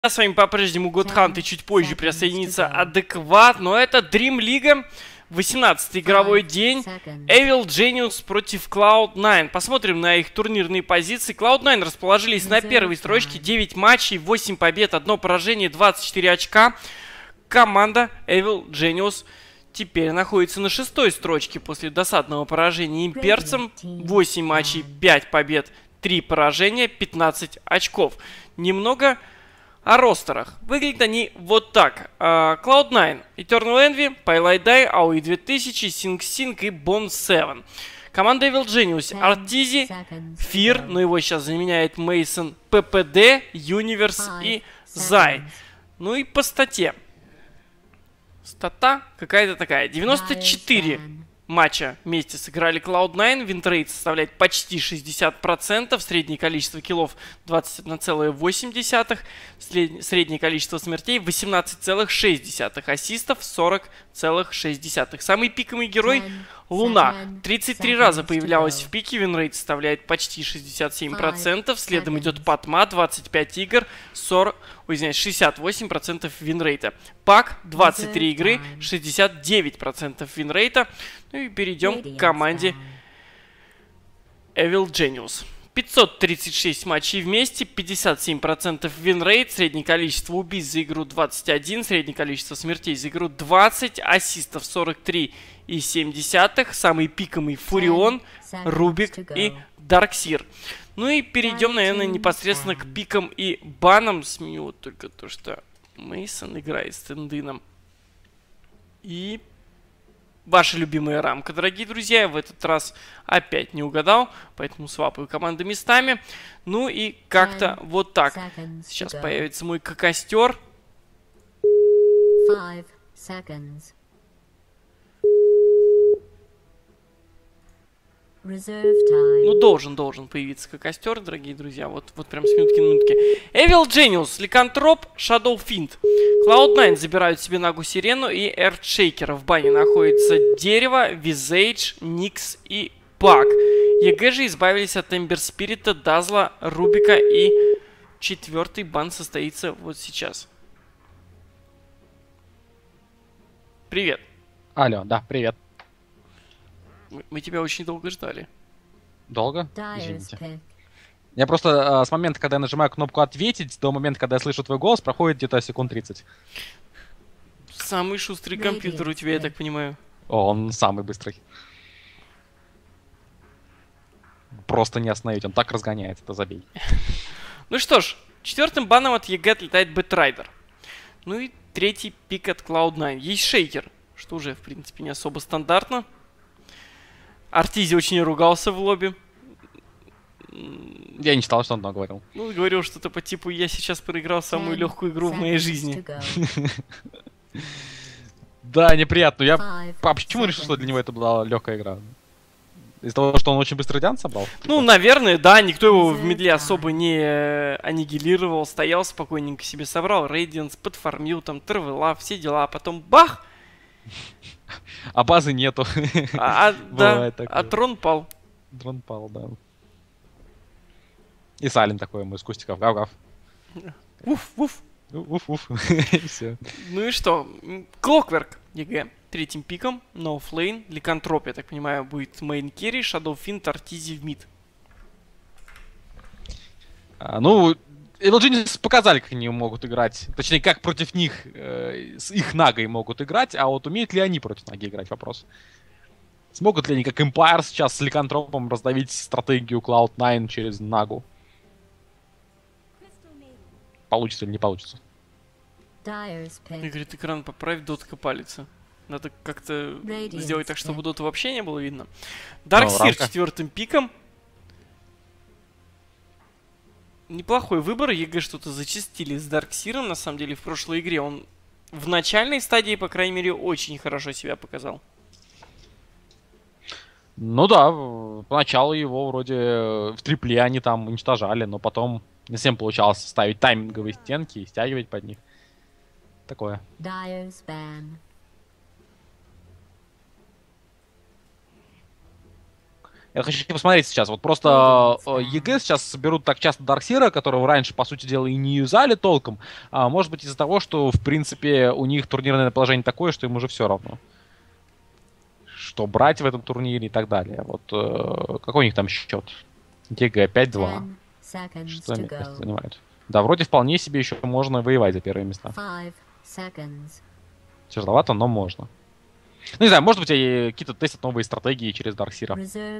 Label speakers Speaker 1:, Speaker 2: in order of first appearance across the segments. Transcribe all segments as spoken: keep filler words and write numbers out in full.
Speaker 1: С вами по-прежнему Godhunt, и чуть позже присоединится Адекват, но это Dream League, восемнадцатый игровой день, Evil Genius против клауд найн. Посмотрим на их турнирные позиции. клауд найн расположились на первой строчке, девять матчей, восемь побед, одно поражение, двадцать четыре очка. Команда Evil Genius теперь находится на шестой строчке после досадного поражения имперцам, восемь матчей, пять побед, три поражения, пятнадцать очков. Немного о ростерах. Выглядят они вот так. клауд найн, Eternal Envy, Paylight Die, эй о и две тысячи, Sing Sing и Bond семь. Команда Evil Genius, Artizi, Fear, но его сейчас заменяет Мейсон, пи пи ди, Universe и Zai. Ну и по стате. Стата какая-то такая. девяносто четыре матча вместе сыграли клауд найн. Винтрейт составляет почти шестьдесят процентов. Среднее количество киллов двадцать одна целая восемь десятых. Среднее количество смертей восемнадцать целых шесть десятых. Ассистов сорок целых шесть десятых. Самый пиковый герой Луна. тридцать три раза появлялась в пике. Винрейт составляет почти шестьдесят семь процентов. Следом идет Патма, двадцать пять игр, сорок, ой, извиняюсь, шестьдесят восемь процентов винрейта. Пак, двадцать три игры, шестьдесят девять процентов винрейта. Ну и перейдем к команде Evil Genius. пятьсот тридцать шесть матчей вместе, пятьдесят семь процентов винрейт, среднее количество убийств за игру двадцать один, среднее количество смертей за игру двадцать, ассистов сорок три и семь десятых, самый пиковый Фурион, Рубик и Дарксир. Ну и перейдем, наверное, непосредственно к пикам и банам. Сменю вот только то, что Мейсон играет с Тендином. И ваша любимая рамка, дорогие друзья. Я в этот раз опять не угадал, поэтому свапаю команды местами. Ну и как-то вот так. Сейчас появится мой костер. Ну, должен, должен появиться костер, дорогие друзья. Вот, вот прям с минутки на минутки. Evil Genius, Ликантроп, Shadow Fiend. клауд найн забирают себе Нагу Сирену и Эртшейкера. В бане находится Дерево, Визейдж, Никс и Пак. ЕГЭ же избавились от Эмбер Спирита, Дазла, Рубика, и четвертый бан состоится вот сейчас. Привет.
Speaker 2: Алло, да, привет.
Speaker 1: Мы тебя очень долго ждали.
Speaker 2: Долго? Извините. Я просто э, с момента, когда я нажимаю кнопку «Ответить», до момента, когда я слышу твой голос, проходит где-то секунд тридцать.
Speaker 1: Самый шустрый компьютер у тебя, я так понимаю.
Speaker 2: О, он самый быстрый. Просто не остановить, он так разгоняется, это забей.
Speaker 1: Ну что ж, четвертым баном от ЕГЭ отлетает Бэтрайдер. Ну и третий пик от клауд найн. Есть Шейкер, что уже, в принципе, не особо стандартно. Артизи очень ругался в лобби.
Speaker 2: Я не читал, что он там говорил.
Speaker 1: Ну, говорил что-то по типу: я сейчас проиграл самую легкую игру в моей жизни.
Speaker 2: Да, неприятно. Я... А почему решил, что для него это была легкая игра? Из-за того, что он очень быстро дян собрал?
Speaker 1: Ну, наверное, да. Никто его в медле особо не аннигилировал. Стоял спокойненько себе, собрал Рейдианс, подфармил там, Тервела, все дела. А потом бах!
Speaker 2: А базы нету.
Speaker 1: А, а, да, а трон пал.
Speaker 2: Трон пал, да. И Сален такой ему из кустиков. Гав-гав.
Speaker 1: Уф, уф.
Speaker 2: Уф, уф. Все.
Speaker 1: Ну и что? Clockwork ЕГЭ. Третьим пиком. No Flame. Ликантроп, я так понимаю, будет мейн керри. Shadow Fiend, Артизи в мид.
Speaker 2: А, ну, Evil Genius показали, как они могут играть. Точнее, как против них, э, с их Нагой могут играть, а вот умеют ли они против Наги играть, вопрос. Смогут ли они, как Empire сейчас с Ликантропом, раздавить стратегию клауд найн через Нагу? Получится или не получится?
Speaker 1: Игорь, экран поправь, дотка палится. Надо как-то сделать так, чтобы дота вообще не было видно. Дарксир четвертым пиком. Неплохой выбор. ЕГЭ что-то зачистили с Дарксиром. На самом деле, в прошлой игре он в начальной стадии, по крайней мере, очень хорошо себя показал.
Speaker 2: Ну да, поначалу его вроде в трипле они там уничтожали, но потом не всем получалось ставить тайминговые стенки и стягивать под них. Такое. Я хочу посмотреть сейчас. Вот просто ЕГЭ сейчас соберут так часто Дарксира, которого раньше, по сути дела, и не юзали толком. А может быть из-за того, что, в принципе, у них турнирное положение такое, что им уже все равно. Что брать в этом турнире и так далее. Вот э, какой у них там счет? ЕГЭ пять-два. Что место занимают? Да, вроде вполне себе еще можно воевать за первые места. Тяжеловато, но можно. Ну, не знаю, может быть, какие-то тестят новые стратегии через Дарксира.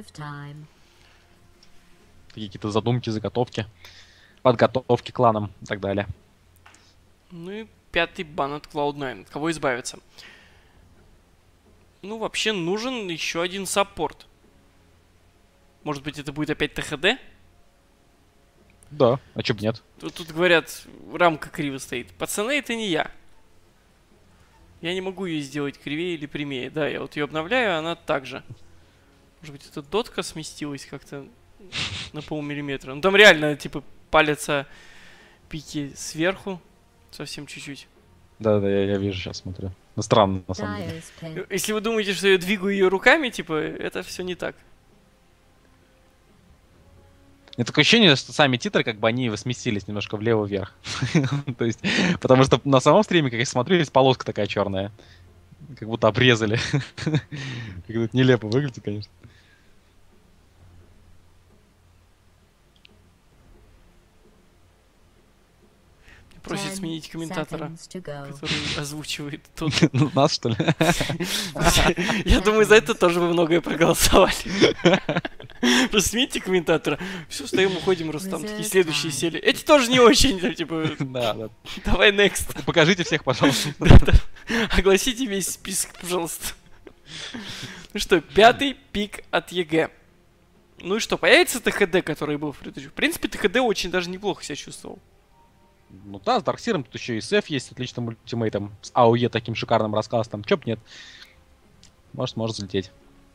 Speaker 2: Какие-то задумки, заготовки, подготовки к кланам и так далее.
Speaker 1: Ну и пятый бан от клауд найн. От кого избавиться? Ну, вообще нужен еще один саппорт. Может быть, это будет опять ТХД?
Speaker 2: Да, а чё б нет?
Speaker 1: Тут, тут говорят, рамка криво стоит. Пацаны, это не я. Я не могу ее сделать кривее или прямее. Да, я вот ее обновляю, она так же. Может быть, эта дотка сместилась как-то на полмиллиметра. Ну, там реально, типа, палятся пики сверху. Совсем чуть-чуть.
Speaker 2: Да-да, я, я вижу, сейчас смотрю. Ну, странно, на самом деле.
Speaker 1: Если вы думаете, что я двигаю ее руками, типа, это все не так.
Speaker 2: Мне такое ощущение, что сами титры, как бы они сместились немножко влево-вверх. То есть, потому что на самом стриме, как я смотрю, есть полоска такая черная. Как будто обрезали. Как-то нелепо выглядит, конечно.
Speaker 1: Просит сменить комментатора, который озвучивает тот.
Speaker 2: Нас, что ли?
Speaker 1: Я думаю, за это тоже вы многое проголосовали. Просто смените комментатора. Все, встаем, уходим, Рустам. Такие следующие сели. Эти тоже не очень, типа...
Speaker 2: Да, да.
Speaker 1: Давай next.
Speaker 2: Покажите всех, пожалуйста.
Speaker 1: Огласите весь список, пожалуйста. Ну что, пятый пик от ЕГЭ. Ну и что, появится ТХД, который был в предыдущем? В принципе, ТХД очень даже неплохо себя чувствовал.
Speaker 2: Ну да, с Дарксиром тут еще и СФ есть с отличным ультимейтом, с АОЕ таким шикарным раскастом. Чё б нет. Может, может взлететь.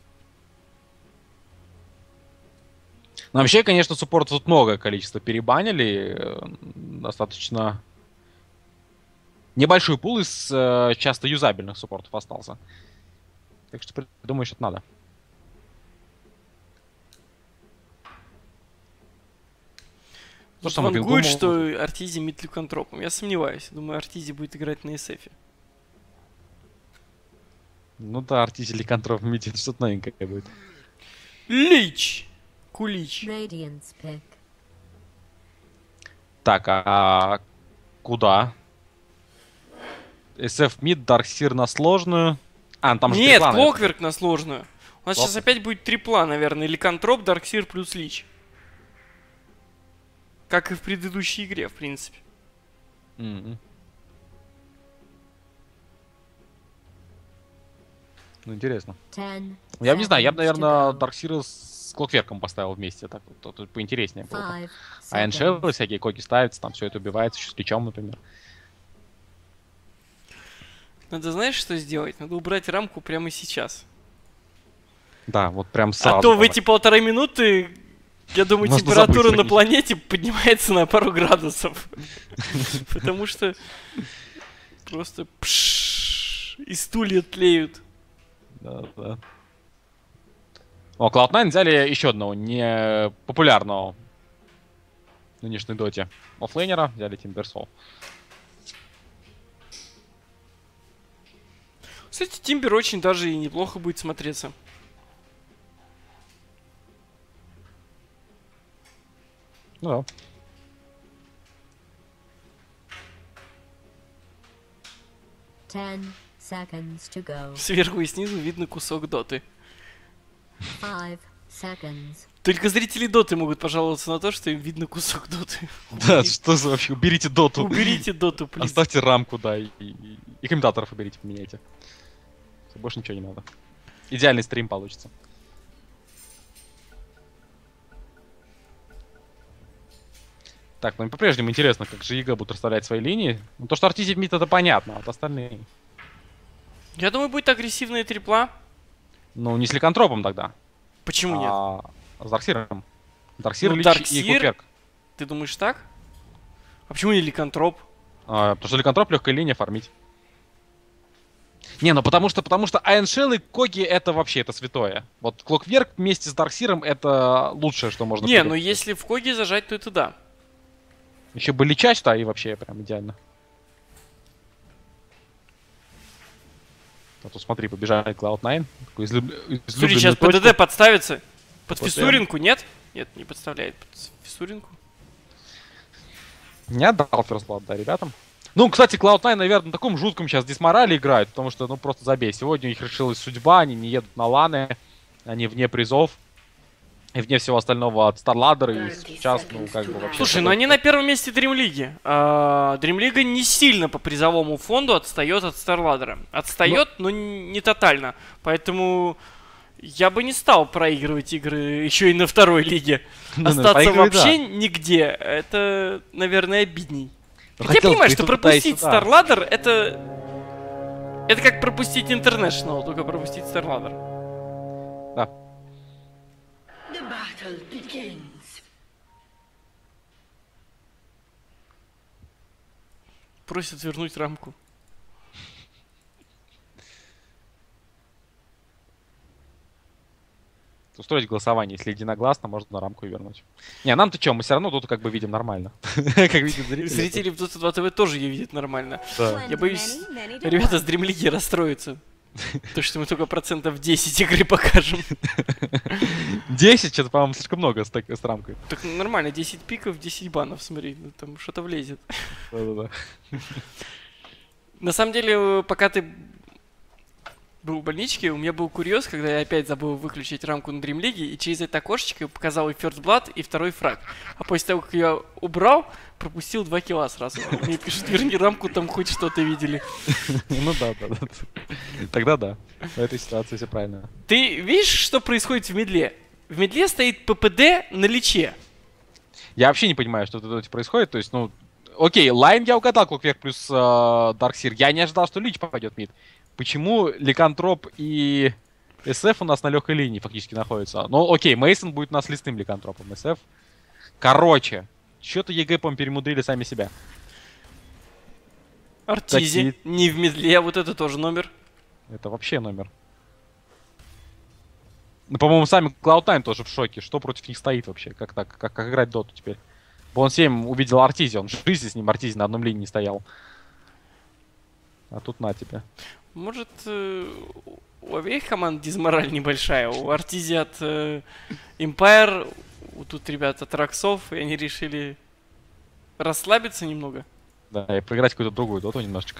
Speaker 2: Но вообще, конечно, суппорт тут многое количество перебанили. Достаточно небольшой пул из э, часто юзабельных суппортов остался. Так что, думаю, что это надо.
Speaker 1: Ну, что вангует, что Артизи мид-ликантропом. Я сомневаюсь. Думаю, Артизи будет играть на СФе.
Speaker 2: Ну да, Артизи ликантроп мид, что-то новенькое будет.
Speaker 1: Лич! Кулич.
Speaker 2: Так, а куда? СФ мид, Дарксир на сложную. А, там же
Speaker 1: нет, Клокверк на сложную. У нас Клок... сейчас опять будет три плана, наверное. Ликантроп, Дарксир плюс Лич. Как и в предыдущей игре, в принципе.
Speaker 2: Mm-hmm. Ну, интересно. Я не знаю, я бы, наверное, Дарксира с Клокверком поставил вместе. Так вот, тут поинтереснее было. А эншевы всякие коки ставятся, там все это убивается, еще с личом, например.
Speaker 1: Надо, знаешь, что сделать? Надо убрать рамку прямо сейчас.
Speaker 2: Да, вот прям сразу.
Speaker 1: А то в эти полторы минуты... Я думаю, можно температура на планете поднимается на пару градусов. Потому что просто и стулья тлеют.
Speaker 2: Да, да. О, клауд найн взяли еще одного не популярного в нынешней доте оффлейнера, взяли Тимберсол.
Speaker 1: Кстати, Тимбер очень даже и неплохо будет смотреться.
Speaker 2: Ну
Speaker 1: да. Сверху и снизу видно кусок доты. Только зрители доты могут пожаловаться на то, что им видно кусок доты.
Speaker 2: Да, что за вообще? Уберите доту.
Speaker 1: Уберите доту, плиз.
Speaker 2: Оставьте рамку, да, и, и, и комментаторов уберите, поменяйте. Больше ничего не надо. Идеальный стрим получится. Так, ну и по-прежнему интересно, как же ЕГЭ будут расставлять свои линии. Ну, то, что Артизи в мид, это понятно, а вот остальные...
Speaker 1: Я думаю, будет агрессивная трипла.
Speaker 2: Ну, не с ликантропом тогда.
Speaker 1: Почему нет?
Speaker 2: А с Дарксиром. Дарксир,
Speaker 1: ну,
Speaker 2: Лич
Speaker 1: Дарксир?
Speaker 2: и Клокверк.
Speaker 1: Ты думаешь так? А почему не ликантроп?
Speaker 2: А, потому что ликантроп легкая линия фармить. Не, ну потому что, потому что Iron Shell и Коги это вообще это святое. Вот Clockwerk вместе с Дарксиром это лучшее, что можно.
Speaker 1: Не, ну если в Коги зажать, то это да.
Speaker 2: Еще бы лечать, то и вообще прям идеально. А то смотри, побежали клауд найн. Излюб...
Speaker 1: Смотри, сейчас точку. ПДД подставится. Под вот фиссуринку, нет? Нет, не подставляет под фиссуринку.
Speaker 2: Не отдал ферстблад, да, ребятам. Ну, кстати, клауд найн, наверное, на таком жутком сейчас дисморале играют, потому что, ну, просто забей. Сегодня у них решилась судьба, они не едут на ланы, они вне призов. И вне всего остального от StarLadder, и сейчас, ну, как бы вообще...
Speaker 1: Слушай, ну они на первом месте Дримлиги. А, Дримлига не сильно по призовому фонду отстает от StarLadder. Отстает, но... но не тотально. Поэтому я бы не стал проигрывать игры еще и на второй лиге. Остаться вообще нигде, это, наверное, обидней. Хотя я понимаю, что пропустить StarLadder, это... Это как пропустить International, только пропустить StarLadder.
Speaker 2: Да.
Speaker 3: The battle begins.
Speaker 1: Просят вернуть рамку.
Speaker 2: Устроить голосование, если единогласно, можно на рамку и вернуть. Не, нам-то что, мы все равно тут как бы видим нормально. Как видят зрители.
Speaker 1: Зрители в Dota два тэ вэ тоже ее видят нормально. Я боюсь, ребята с Дримлиги расстроятся. То, что мы только процентов десять игры покажем.
Speaker 2: десять? Что-то, по-моему, слишком много с, с рамкой.
Speaker 1: Так нормально, десять пиков, десять банов, смотри. Ну, там что-то влезет.
Speaker 2: Да-да-да.
Speaker 1: На самом деле, пока ты был в больничке, у меня был курьез, когда я опять забыл выключить рамку на Дримлиге, и через это окошечко показал и First Blood, и второй фраг. А после того, как я убрал, пропустил два килла сразу. Мне пишут, верни рамку, там хоть что-то видели.
Speaker 2: Ну да, да, да. Тогда да. В этой ситуации все правильно.
Speaker 1: Ты видишь, что происходит в медле? В медле стоит ППД на личе.
Speaker 2: Я вообще не понимаю, что тут происходит. То есть, ну, окей, лайн я угадал, Clockwerk плюс э, Дарксир. Я не ожидал, что Лич попадет в мид. Почему Ликантроп и эс эф у нас на легкой линии фактически находятся? Ну, окей, Мейсон будет у нас листным Ликантропом, эс эф. Короче, что-то ЕГЭ, по-моему, перемудрили сами себя.
Speaker 1: Артизи, Такие... не в медле, вот это тоже номер.
Speaker 2: Это вообще номер. Ну, по-моему, сами клауд найн тоже в шоке. Что против них стоит вообще? Как так? Как, как играть доту теперь? Бон семь увидел Артизи, он в жизни с ним Артизи на одном линии стоял. А тут на тебе.
Speaker 1: Может, э, у обеих команд дизмораль небольшая. У Артизи от э, Empire, тут ребята от Роксов, и они решили расслабиться немного.
Speaker 2: Да, и проиграть какую-то другую доту немножечко.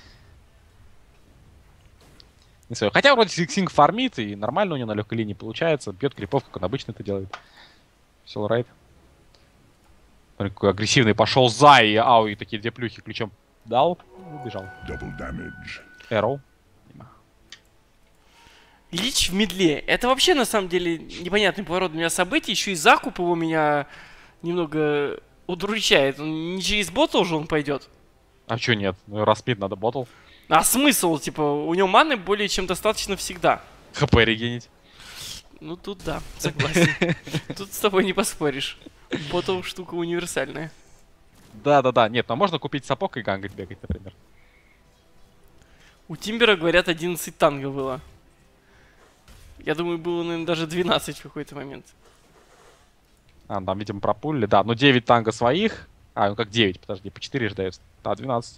Speaker 2: Не знаю. Хотя вроде Синг фармит, и нормально у него на легкой линии получается. Бьет крипов, как он обычно это делает. Все alright. Смотри, какой агрессивный пошел за, и ау, и такие две плюхи ключом дал, убежал. Эроу.
Speaker 1: Лич в медле. Это вообще, на самом деле, непонятный поворот у меня событий. Еще и закуп его меня немного удручает. Он не через ботл же он пойдет.
Speaker 2: А чё нет? Ну, раз мид, надо ботл.
Speaker 1: А смысл? Типа, у него маны более чем достаточно всегда.
Speaker 2: ХП регенить.
Speaker 1: Ну, тут да, согласен. Тут с тобой не поспоришь. Ботл штука универсальная.
Speaker 2: Да-да-да. Нет, но можно купить сапог и гангать бегать, например.
Speaker 1: У Тимбера, говорят, одиннадцать танго было. Я думаю, было, наверное, даже двенадцать в какой-то момент.
Speaker 2: А, там, видимо, пропулили. Да, ну девять танго своих. А, ну как девять, подожди, по четыре же дается. Да, двенадцать.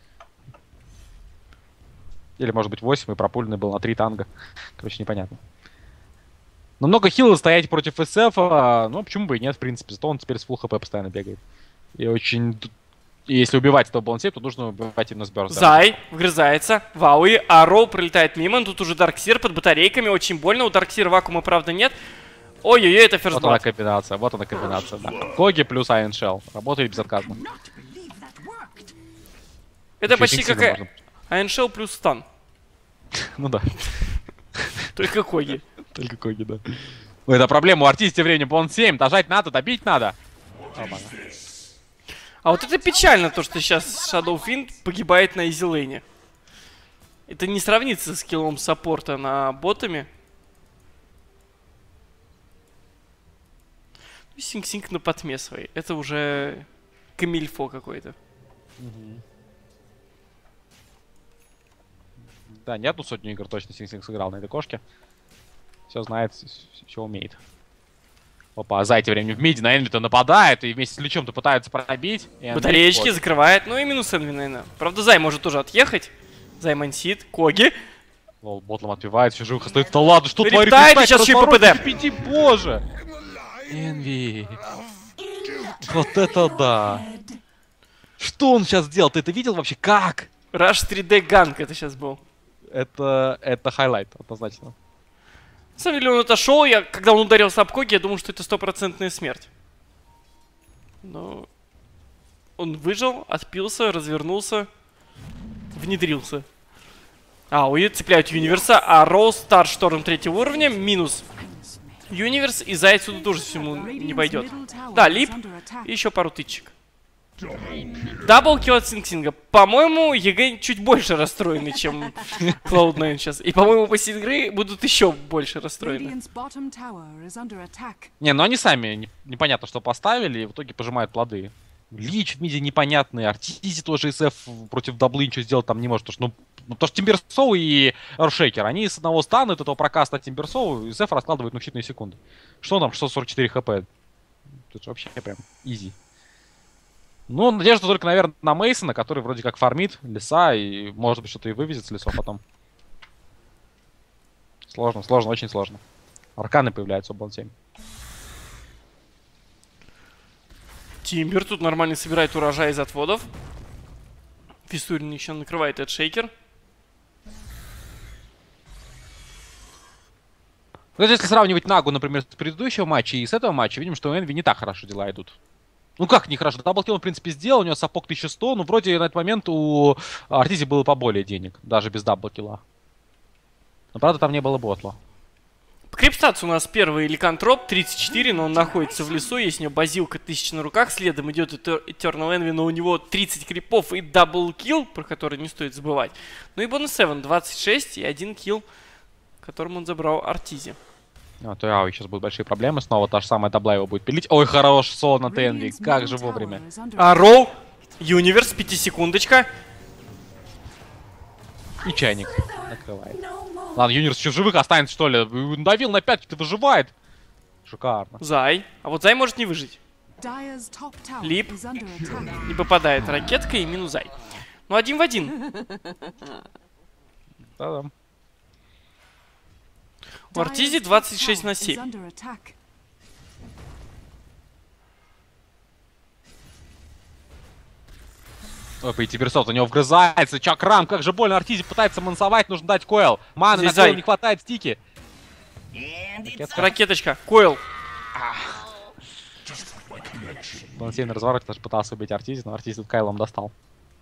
Speaker 2: Или, может быть, восемь, и пропульный был на три танго. Короче, непонятно. Но много хилов стоять против эс эф, ну, почему бы и нет, в принципе. Зато он теперь с фулл хп постоянно бегает. И очень... И если убивать этого балансейп, то нужно убивать именно с бёрстом.
Speaker 1: Зай вгрызается. Вауи. Арроу пролетает мимо. Тут уже Дарксир под батарейками. Очень больно. У Дарксира вакуума, правда, нет. Ой-ой-ой, это ферстблад.
Speaker 2: Вот она комбинация. Вот она комбинация, да. Коги плюс Iron Shell. Работает безотказно.
Speaker 1: Это почти как Iron Shell плюс стан.
Speaker 2: Ну да.
Speaker 1: Только Коги.
Speaker 2: Только Коги, да. Ну, это проблема у артиста тем временем. Бон семь. Дожать надо, добить надо. Нормально.
Speaker 1: А вот это печально, то, что сейчас Shadow Fiend погибает на изилейне. Это не сравнится с скиллом саппорта на ботами. Синг-синг на потме своей. Это уже камильфо какой-то.
Speaker 2: Угу. Да, не одну сотню игр точно Синг-Синг сыграл на этой кошке. Все знает, все умеет. Опа, а за это время в миде на Энви-то нападает и вместе с Личом-то пытаются пробить.
Speaker 1: Батареечки вот закрывает, ну и минус Энви, наверное. Правда, Зай может тоже отъехать. Зай мансит, Коги.
Speaker 2: Лол, ботлом отбивает, все живых остается. Да ладно, что
Speaker 1: Рептай,
Speaker 2: творится?
Speaker 1: сейчас еще и ППД.
Speaker 2: Пяти, боже! Энви. Вот это да. Что он сейчас сделал? Ты это видел вообще? Как?
Speaker 1: Rush три дэ ганг это сейчас был.
Speaker 2: Это, это хайлайт, однозначно.
Speaker 1: На самом деле он отошел, я, когда он ударился об Коги, я думал, что это стопроцентная смерть. Но он выжил, отпился, развернулся, внедрился. А, Уи цепляют Юниверса, а Роуз старт шторм третьего уровня, минус Юниверс, и Зай отсюда тоже всему не пойдет. Да, Лип и еще пару тычек. Даблкил от Синг-Синга. По-моему, ЕГЭ чуть больше расстроены, чем клауд найн сейчас. И, по-моему, после игры будут еще больше расстроены.
Speaker 2: Не, ну они сами не, непонятно, что поставили, и в итоге пожимают плоды. Лич в миде непонятный, Артизи тоже СФ против даблы ничего сделать там не может, потому что, ну, ну, потому что Тимберсоу и Рушейкер, они с одного стана этого прокаста Тимберсоу, и СФ раскладывают, ну, считанные секунды. Что там, шестьсот сорок четыре хп? Тут же вообще прям изи. Ну, надежда только, наверное, на Мейсона, который вроде как фармит леса и, может быть, что-то и вывезет с лесов потом. Сложно, сложно, очень сложно. Арканы появляются в Бланцеме.
Speaker 1: Тимбер тут нормально собирает урожай из отводов. Фистурин еще накрывает этот шейкер.
Speaker 2: Ну, если сравнивать Нагу, например, с предыдущего матча и с этого матча, видим, что у Энви не так хорошо дела идут. Ну как нехорошо, даблкил он в принципе сделал, у него сапог тысяча сто, но вроде на этот момент у Артизи было поболее денег, даже без даблкила. Но правда там не было ботла.
Speaker 1: Крипстатс у нас первый ликантроп, тридцать четыре, но он находится в лесу, есть у него базилка тысяча на руках, следом идет Eternal Envy, но у него тридцать крипов и даблкил, про который не стоит забывать. Ну и бонус семь, двадцать шесть и один килл, которым он забрал Артизи.
Speaker 2: А то Яо сейчас будут большие проблемы. Снова та же самая табла его будет пилить. Ой, хорош соло на Тенви. Как же вовремя.
Speaker 1: А Роу, Юниверс, пятисекундочка.
Speaker 2: И чайник накрывает. Ладно, Юниверс еще в живых останется, что ли? Давил на пятки, выживает. Шикарно.
Speaker 1: Зай. А вот Зай может не выжить. Лип. Не попадает ракетка и минус Зай. Ну, один в один.
Speaker 2: Да-да.
Speaker 1: У Артизи двадцать шесть на семь.
Speaker 2: Опа, и Тиберсофт у него вгрызается. Чакрам, как же больно. Артизи пытается мансовать, нужно дать койл. Маны на койл не хватает, стики.
Speaker 1: Ракетка. Ракеточка, койл.
Speaker 2: Балансей на развороте даже пытался убить Артизи, но Артизи тут кайлом достал.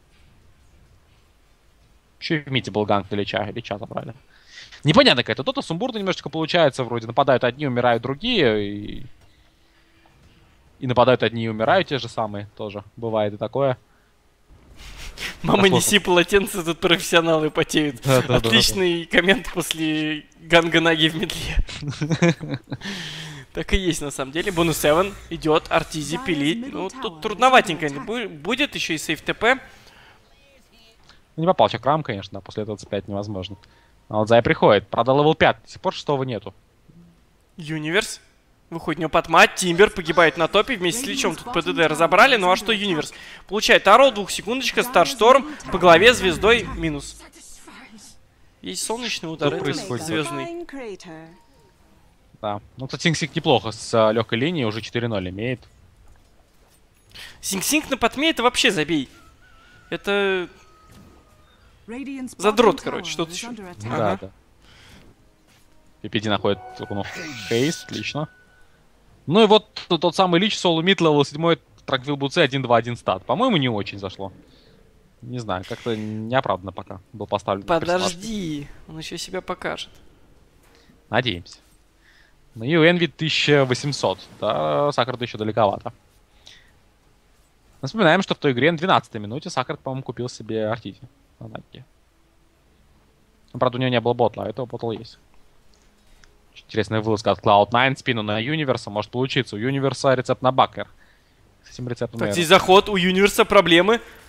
Speaker 2: Еще и в мите был ганг для Лича, Лича забрали. Непонятно какая-то. То-то сумбурно немножечко получается. Вроде нападают одни, умирают другие. И... и нападают одни и умирают те же самые. Тоже бывает и такое.
Speaker 1: Мама, неси полотенце, тут профессионалы потеют. Да, да, отличный да, да, да. коммент после ганга Наги в медле. Так и есть на самом деле. Бонус семь идет, Артизи пилит. Ну, тут трудноватенько будет. Еще и сейф ТП.
Speaker 2: Не попал чакрам, конечно, после этого цеплять невозможно. А вот Зай приходит. Правда, левел пять. До сих пор шестого нету.
Speaker 1: Юниверс. Выходит у него под мать. Тимбер погибает на топе. Вместе с Личом тут ПДД разобрали. Ну а что Юниверс? Получает Аро, двухсекундочка, Старшторм. По голове звездой минус. Есть солнечный удар. Это звездный.
Speaker 2: Да. Ну, кстати, Синг-Синг неплохо с а, легкой линией. Уже четыре ноль имеет.
Speaker 1: Синг-Синг на подме это вообще забей. Это... задрот, короче, что-то еще.
Speaker 2: Да, ага. Да. пи пи ди находит ну, хейс, отлично. Ну и вот тот, тот самый Лич, соло мид, левел семь, Транквил Буце, один два один стат. По-моему, не очень зашло. Не знаю, как-то неоправданно пока был поставлен.
Speaker 1: Подожди, персонаж. Он еще себя покажет.
Speaker 2: Надеемся. Ну и у Энви тысяча восемьсот. Да, Саккарду еще далековато. Вспоминаем, что в той игре на двенадцатой минуте Саккард, по-моему, купил себе Артизи. На Наге. Ну, правда, у него не было ботла, а этого ботл есть. Интересная вылазка от клауд найн, спину на Юниверса может получиться. У Юниверса рецепт на Бакер. С этим рецептом...
Speaker 1: Так, здесь заход, у Юниверса проблемы.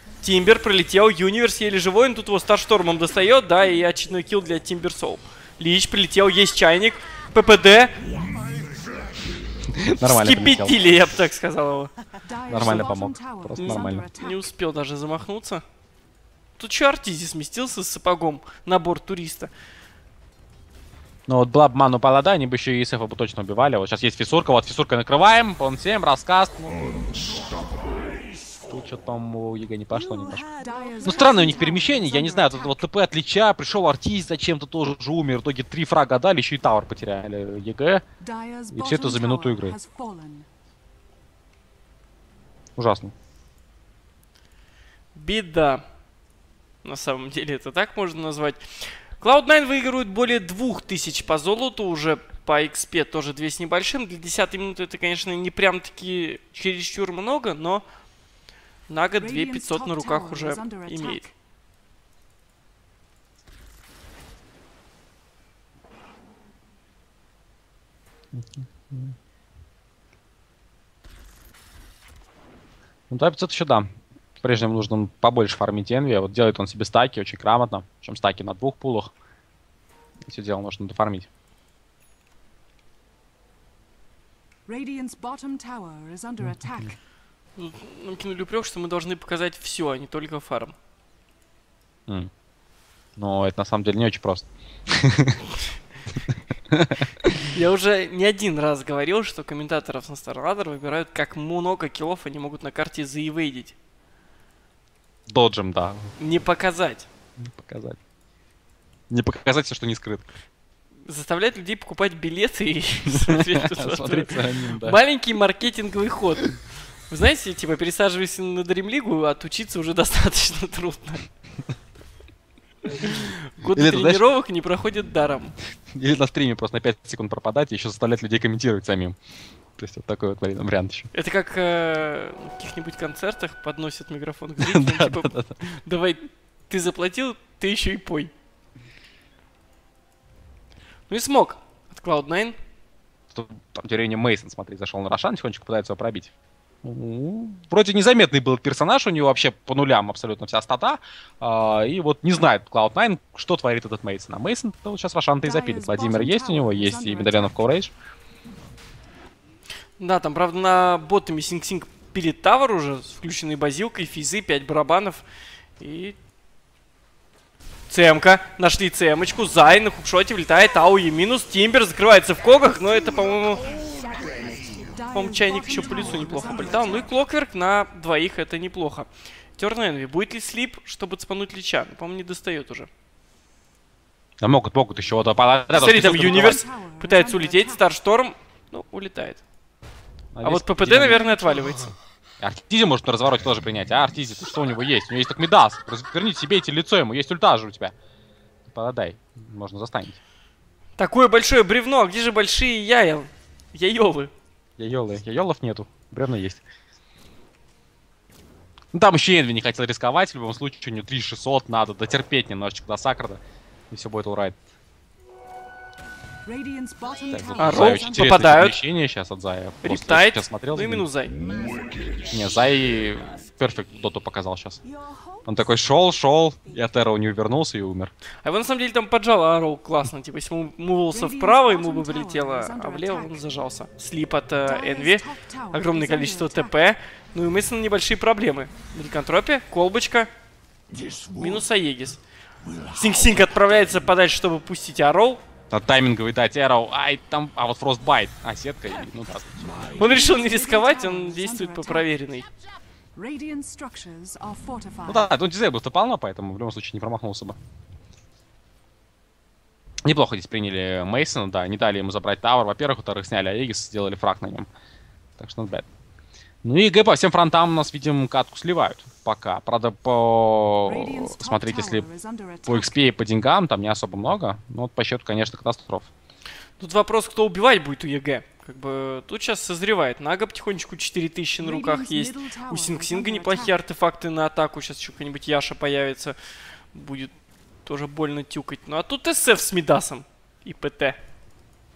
Speaker 1: Тимбер прилетел, Юниверс еле живой, он тут его старштормом достает, да, и очередной килл для Тимбер Соул. Лич прилетел, есть чайник, ППД.
Speaker 2: Нормально
Speaker 1: Скипятили, я бы так сказал его.
Speaker 2: Нормально помог, просто
Speaker 1: Не,
Speaker 2: нормально.
Speaker 1: не успел даже замахнуться. Тут что Артизи сместился с сапогом на борт туриста.
Speaker 2: Ну вот была бы ману Палада, они бы еще и ИСФ бы точно убивали. Вот сейчас есть фиссурка, вот фиссурка накрываем, пон семь, раскаст. Ну, тут что там у ЕГЭ не пошло, не пошло. Ну странное у них перемещение, я не знаю, тут вот ТП от Лича, пришел Артиз, зачем-то тоже же умер. В итоге три фрага дали, еще и Тауэр потеряли ЕГЭ. И все это за минуту игры. Ужасно.
Speaker 1: Беда. На самом деле это так можно назвать. клауд найн выигрывает более двух тысяч по золоту, уже по экспе тоже две с небольшим. Для десятой минуты это, конечно, не прям таки чересчур много, но Нага две тысячи пятьсот на руках уже имеет.
Speaker 2: Ну да, пятьсот еще да. По-прежнему нужно побольше фармить Энви. Вот делает он себе стаки очень грамотно. Причем стаки на двух пулах. И все дело нужно дофармить.
Speaker 1: Нам кинули упрек, что мы должны показать все, а не только фарм.
Speaker 2: Mm. Но это на самом деле не очень просто.
Speaker 1: Я уже не один раз говорил, что комментаторов на StarLadder выбирают, как много киллов они могут на карте заивейдить.
Speaker 2: Доджем, да.
Speaker 1: Не показать.
Speaker 2: Не показать. Не показать все, что не скрыто.
Speaker 1: Заставлять людей покупать билеты и смотреть.
Speaker 2: Да.
Speaker 1: Маленький маркетинговый ход. Вы знаете, типа, пересаживайся на Дримлигу, отучиться уже достаточно трудно. Годы
Speaker 2: Или это,
Speaker 1: тренировок
Speaker 2: знаешь,
Speaker 1: не проходят даром.
Speaker 2: Или на стриме просто на пять секунд пропадать и еще заставлять людей комментировать самим. То есть вот такой вот вариант еще.
Speaker 1: Это как э, в каких-нибудь концертах подносят микрофон к зрителям, типа, давай, ты заплатил, ты еще и пой. Ну и смог от клауд найн.
Speaker 2: Там тем временем Мейсон, смотри, зашел на Рошан, тихонечко пытается его пробить. Вроде незаметный был персонаж, у него вообще по нулям абсолютно вся стата. А, и вот не знает клауд найн, что творит этот Мейсон. А Мейсон вот сейчас Рошан-то и запилит. Владимир есть у него, есть и Медальонов Коурейдж.
Speaker 1: Да, там, правда, на ботами Синг-Синг пилит тавер уже с включенной базилкой, физы, пять барабанов. И... Цемка. Нашли цемочку. Зай на хукшоте влетает. Ауи минус. Тимбер закрывается в когах, но это, по-моему... По-моему, чайник еще по лицу неплохо полетал. Ну и Клокверк на двоих это неплохо. Терн Энви. Будет ли слип, чтобы цепануть Лича? По-моему, не достает уже.
Speaker 2: Да могут, могут еще вот опалать.
Speaker 1: Смотри, там Юниверс пытается улететь. Старшторм, ну, улетает. А, а вот ППД, наверное, отваливается.
Speaker 2: Артизи может на развороте тоже принять. А Артизи, что у него есть? У него есть так Мидас. Разверните себе эти лицо ему. Есть ульта же у тебя. Подай. Можно застанить.
Speaker 1: Такое большое бревно. А где же большие яя? Яйолы.
Speaker 2: Яйолы. Яйолов нету. Бревно есть. Ну там еще Энви не хотел рисковать. В любом случае, у него три шестьсот. Надо дотерпеть немножечко до Сакрада. И все будет урайт. Так,
Speaker 1: а Роу попадают.
Speaker 2: Сейчас от Зая.
Speaker 1: Рептайт.
Speaker 2: Смотрел,
Speaker 1: ну и минус Зай.
Speaker 2: Не, Зай перфект доту показал сейчас. Он такой шел, шел, и от Эроу не увернулся и умер.
Speaker 1: А его на самом деле там поджал Ароу классно. Типа, если ему мувался вправо, ему бы прилетело, а влево он зажался. Слип от Энви. Огромное количество ТП. Ну и Мейсон небольшие проблемы. На Ликантропе, колбочка. Минус Аегис. Синг-Синг отправляется подальше, чтобы пустить Ароу.
Speaker 2: На тайминговый дать Эроу. Ай, там. А вот Фростбайт. А, сетка. И, ну да.
Speaker 1: Он решил не рисковать, он действует по проверенной.
Speaker 2: Ну да, тут дизейбл-то полно, поэтому в любом случае не промахнулся бы. Неплохо здесь приняли Мейсона, да, не дали ему забрать тавер. Во-первых, во-вторых, сняли Аегис, сделали фраг на нем. Так что not bad. Ну и ГЭ по всем фронтам у нас, видим, катку сливают пока. Правда, по... Смотрите, если по экспе и по деньгам там не особо много. Но вот по счету, конечно, катастроф.
Speaker 1: Тут вопрос, кто убивать будет у ЕГЭ. Как бы тут сейчас созревает. Нага потихонечку четыре тысячи на руках есть. У Синг-Синга неплохие артефакты на атаку. Сейчас еще какой-нибудь Яша появится. Будет тоже больно тюкать. Ну а тут СФ с Мидасом и ПТ.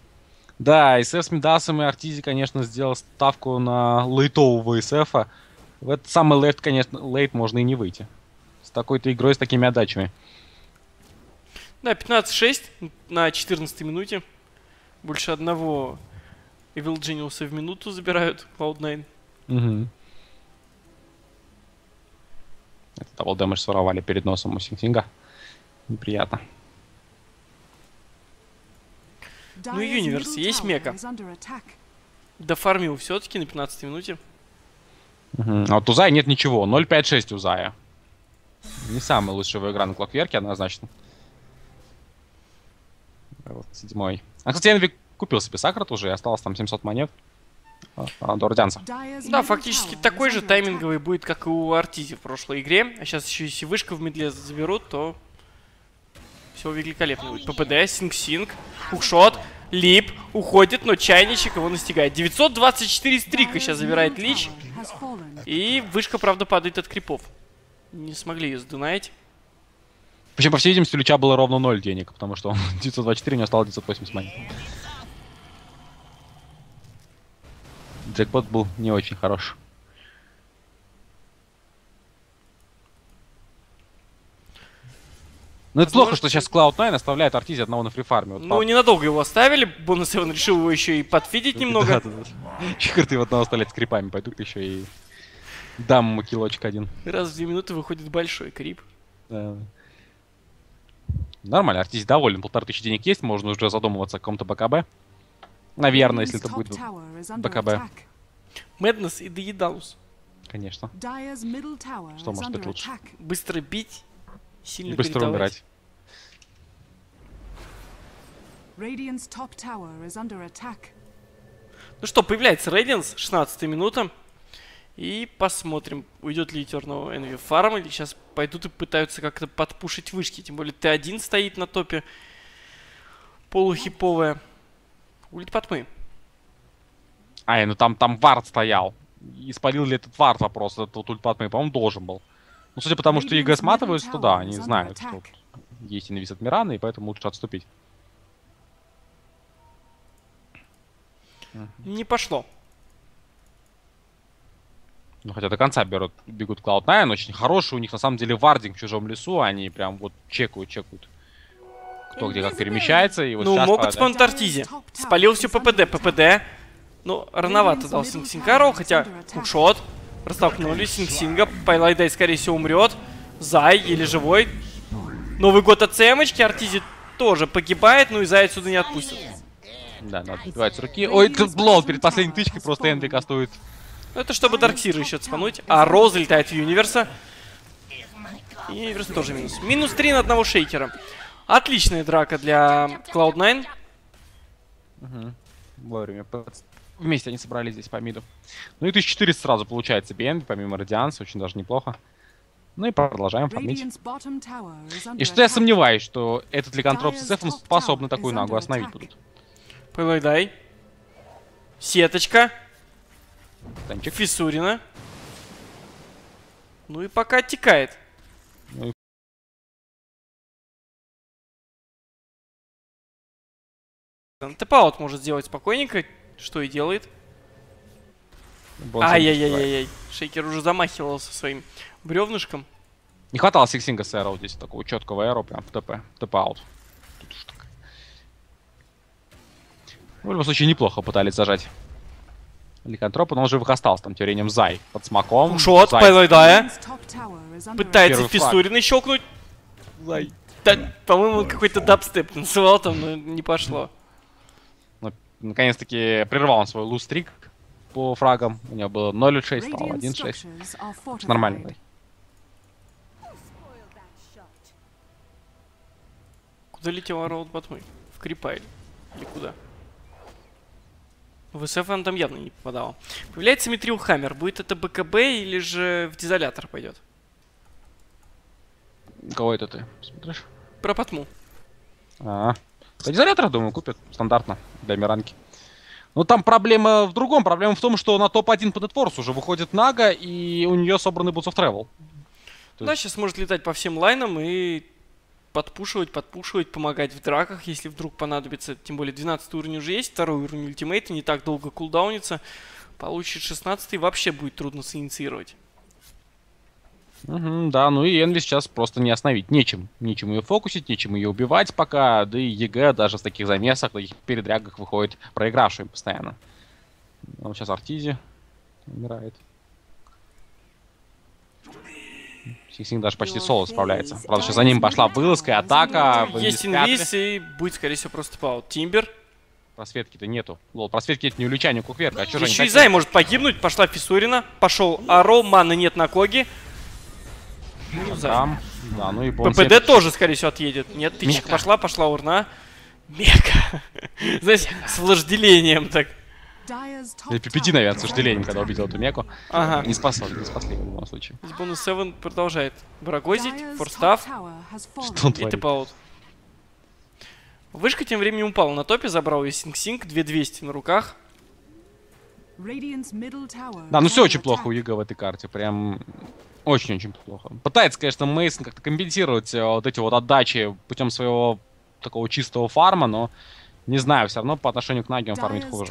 Speaker 2: Да, СФ с Мидасом и Артизи, конечно, сделал ставку на лейтового СФа. В этот самый лейт, конечно, лейт можно и не выйти. С такой-то игрой, с такими отдачами.
Speaker 1: Да, пятнадцать шесть на четырнадцатой минуте. Больше одного Evil Genius в минуту забирают клауд найн.
Speaker 2: Угу. Это дабл дэмэдж своровали перед носом у Синг-Синга. Неприятно.
Speaker 1: Ну и Юниверс, есть мека. Дофармил все-таки на пятнадцатой минуте.
Speaker 2: Угу. А вот у Зая нет ничего. ноль пять шесть у Зая. Не самая лучшая игра на Клокверке, однозначно. Вот, седьмой. А, кстати, Энви купил себе Сакрат уже, и осталось там семьсот монет. А, а, до Ордянца.
Speaker 1: Да, фактически такой же тайминговый будет, как и у Артизи в прошлой игре. А сейчас еще если вышка в медле заберут, то все великолепно будет. ППД, Синг-Синг, хукшот, Лип, уходит, но чайничек его настигает. девятьсот двадцать четыре стрика сейчас забирает Лич. И вышка, правда, падает от крипов. Не смогли ее сдунать.
Speaker 2: Причем, по всей видимости, у Лича было ровно ноль денег, потому что он девятьсот двадцать четыре, у него осталось девятьсот восемьдесят монет. Джекпот был не очень хорош. Ну это плохо, что сейчас клауд найн оставляет Артизи одного на фрифарме. Вот
Speaker 1: ну, ненадолго его оставили. Бонус он решил его еще и подфидить немного.
Speaker 2: Чикар ты его одного оставлять с крипами. Пойду-ка еще и дам ему килочек один.
Speaker 1: Раз в две минуты выходит большой крип.
Speaker 2: Да. Нормально, Артизи доволен. Полторы тысячи денег есть, можно уже задумываться о каком-то БКБ. Наверное, если это будет БКБ.
Speaker 1: Мэднесс и Доедалус.
Speaker 2: Конечно. Что может быть лучше?
Speaker 1: Быстро бить, сильно
Speaker 2: и быстро умирать.
Speaker 1: Ну что, появляется Рейдианс, шестнадцатая минута. И посмотрим, уйдет ли Eternal Envy фарм, или сейчас пойдут и пытаются как-то подпушить вышки. Тем более Т один стоит на топе. Полухиповая. Улит Патмы.
Speaker 2: Ай, ну там, там вард стоял. И спалил ли этот вард вопрос, этот вот ульт Патмы, по-моему, должен был. Ну, судя по тому, что ЕГЭ сматываются, то да, они знают, что есть инвиз от Мирана, и поэтому лучше отступить.
Speaker 1: Не пошло.
Speaker 2: Ну, хотя до конца берут, бегут клауд найн, очень хороший у них, на самом деле, вардинг в чужом лесу, они прям вот чекают, чекают. Кто где как перемещается, и вот
Speaker 1: ну,
Speaker 2: сейчас...
Speaker 1: могут спамить Артизи. Спалил всю ППД, ППД. Ну, рановато дал Синг-Сингару, хотя хукшот. Растолкнули Синг-Синга, Пайлайдай, скорее всего, умрет. Зай, еле живой. Новый год от ЦМочки, Артизи тоже погибает, ну и Зай отсюда не отпустит.
Speaker 2: Да, надо отбивать с руки. Ой, тут блол перед последней тычкой, просто Энви кастует.
Speaker 1: Ну, это чтобы Дарксира еще спануть. А Роуз залетает в Юниверса. И Юниверс тоже минус. Минус три на одного шейкера. Отличная драка для клауд найн.
Speaker 2: Угу. Вовремя. Вместе они собрались здесь по миду. Ну и тысяча четыреста сразу получается би эн би, помимо Радианса, очень даже неплохо. Ну и продолжаем фармить. И что я сомневаюсь, что этот ликантроп с эфом способны такую нагу остановить будут.
Speaker 1: Пылайдай. Сеточка.
Speaker 2: Танчик.
Speaker 1: Фиссурина. Ну и пока оттекает.
Speaker 2: Ну и...
Speaker 1: Тэп-аут может сделать спокойненько, что и делает. Ай-яй-яй-яй-яй. Шейкер уже замахивался своим бревнышком.
Speaker 2: Не хватало Сиксинга с эро здесь, такого четкого эро, прям в ТП. Тэп-аут. В любом случае, неплохо пытались зажать ликантропа, но он живых остался. Там тем временем Зай под смоком.
Speaker 1: Шот, Пайлайдая. Пытается
Speaker 2: Первый
Speaker 1: фиссуриной щелкнуть. Зай. Да, по-моему, он какой-то дабстеп танцевал там, но не пошло.
Speaker 2: Ну, наконец-таки прервал он свой луз-стрик по фрагам. У него было ноль шесть, стало один шесть. Нормально.
Speaker 1: Куда летел Роуд Батмы? В Крипа или куда? В СФ он там явно не попадал. Появляется Митрил Хаммер. Будет это БКБ или же в дезолятор пойдет?
Speaker 2: Кого это ты смотришь?
Speaker 1: Про Патму.
Speaker 2: А, -а. По дезолятору, думаю, купят стандартно для Миранки. Но там проблема в другом. Проблема в том, что на топ один по Нетфорс уже выходит Нага, и у нее собраны Boots of Travel.
Speaker 1: Да, есть... сейчас может летать по всем лайнам и подпушивать, подпушивать, помогать в драках, если вдруг понадобится. Тем более двенадцатый уровень уже есть, второй уровень ультимейта, не так долго кулдаунится. Получит шестнадцатый, вообще будет трудно синициировать.
Speaker 2: Угу, да, ну и Энви сейчас просто не остановить. Нечем. Нечем ее фокусить, нечем ее убивать пока. Да и ЕГЭ даже в таких замесах, в таких передрягах выходит проигравшим постоянно. Ну, сейчас Артизи умирает. Синг-Синг даже почти соло справляется. Правда, сейчас за ним пошла вылазка и атака.
Speaker 1: Есть инвиз и будет, скорее всего, просто паут. Тимбер.
Speaker 2: Просветки-то нету. Лол, просветки нет ни у Лича, ни у Кукверка. А чё же они
Speaker 1: Еще и
Speaker 2: хотят?
Speaker 1: Зай может погибнуть. Пошла Фисурина. Пошел Аро. Маны нет на Коги. Ну, Зай.
Speaker 2: Там, да, ну и Бонс
Speaker 1: ППД
Speaker 2: нет.
Speaker 1: тоже, скорее всего, отъедет. Нет, тычка
Speaker 2: Мека.
Speaker 1: пошла, пошла урна. Мека. Знаете, с вожделением так.
Speaker 2: Я пи пи ди, наверное, с сожалением, когда увидел эту меку.
Speaker 1: Ага.
Speaker 2: Не спасли, не спасли в любом случае.
Speaker 1: Здесь бонус семь продолжает барагозить. Форстав.
Speaker 2: Что он
Speaker 1: И
Speaker 2: творит?
Speaker 1: тэп-аут. Вышка тем временем упала на топе, забрал ее Синг-Синг, две тысячи двести на руках.
Speaker 2: Да, ну все очень плохо у ЕГЭ в этой карте, прям очень-очень плохо. Пытается, конечно, Мейсон как-то компенсировать э, вот эти вот отдачи путем своего такого чистого фарма, но не знаю, все равно по отношению к Наги он фармит хуже.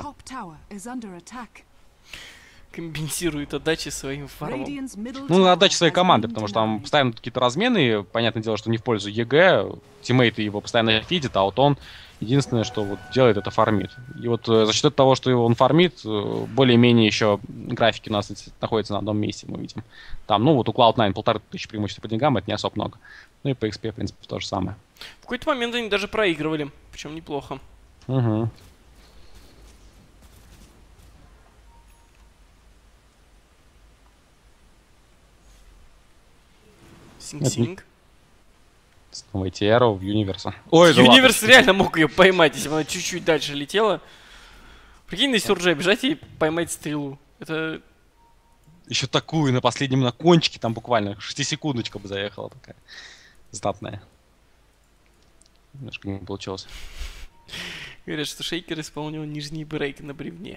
Speaker 1: Компенсирует отдачи своим фармом.
Speaker 2: Ну, отдача своей команды, потому что там постоянно какие-то размены, и понятное дело, что не в пользу ЕГЭ, тиммейты его постоянно фидят, а вот он единственное, что вот делает, это фармит. И вот э, за счет того, что его он фармит, э, более-менее еще графики у нас эти находятся на одном месте, мы видим. Там, ну вот у клауд найн полторы тысячи преимущества по деньгам, это не особо много. Ну и по экспе, в принципе, то же самое.
Speaker 1: В какой-то момент они даже проигрывали, причем неплохо.
Speaker 2: Угу.
Speaker 1: Синг-Синг.
Speaker 2: Снова Тиэро в Юниверса. Ой, да
Speaker 1: Юниверс
Speaker 2: ладно.
Speaker 1: реально мог ее поймать, если бы она чуть-чуть дальше летела. Прикинь, на Сюрджа бежать и поймать стрелу. Это...
Speaker 2: Еще такую на последнем на кончике, там буквально шестисекундочка бы заехала такая. Знатная. Немножко не получилось.
Speaker 1: Говорят, что Шейкер исполнил нижний брейк на бревне.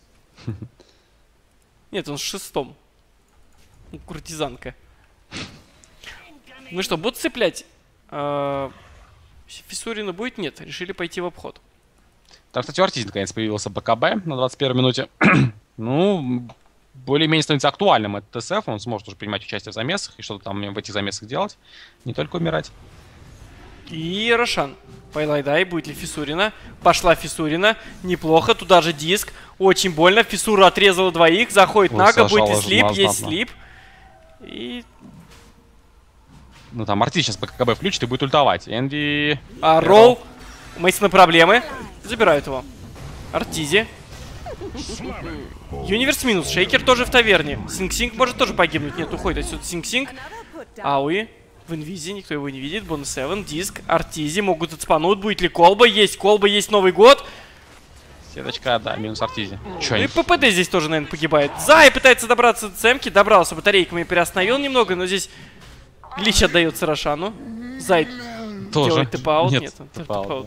Speaker 1: Нет, он в шестом. Ну, куртизанка. Ну что, будут цеплять? А, Фисурина будет? Нет, решили пойти в обход.
Speaker 2: Там, кстати, у Артизи наконец появился БКБ на двадцать первой минуте. Ну, более-менее становится актуальным этот ТСФ. Он сможет уже принимать участие в замесах и что-то там в этих замесах делать. Не только умирать.
Speaker 1: И Рошан. Пайлайдай, будет ли Фисурина? Пошла Фисурина. Неплохо. Туда же диск. Очень больно. Фисура отрезала двоих. Заходит
Speaker 2: Ой,
Speaker 1: Нага. Будет ли
Speaker 2: сажала
Speaker 1: слип?
Speaker 2: жена
Speaker 1: Есть
Speaker 2: знатно.
Speaker 1: слип. И...
Speaker 2: Ну, там Артизи сейчас БКБ включит и будет ультовать. Энви...
Speaker 1: А, Роу. У Мейсона проблемы. Забирают его. Артизи. Юниверс минус. Шейкер тоже в таверне. Синг-Синг может тоже погибнуть. Нет, уходит отсюда Синг-Синг. Ауи. В инвизе, никто его не видит. Бонус семь, диск, Артизи. Могут отспануть. Будет ли колба? Есть колба, есть Новый год.
Speaker 2: Сеточка, да, минус Артизи. Чё
Speaker 1: Ну и
Speaker 2: они...
Speaker 1: ППД здесь тоже, наверное, погибает. Зай пытается добраться до цемки. Добрался батарейками, переостановил немного, но здесь Лич отдается Рошану. Зай
Speaker 2: Тоже.
Speaker 1: делает тэп-аут.
Speaker 2: Нет,
Speaker 1: Нет, он
Speaker 2: тэп-аут,
Speaker 1: тэп-аут.
Speaker 2: да.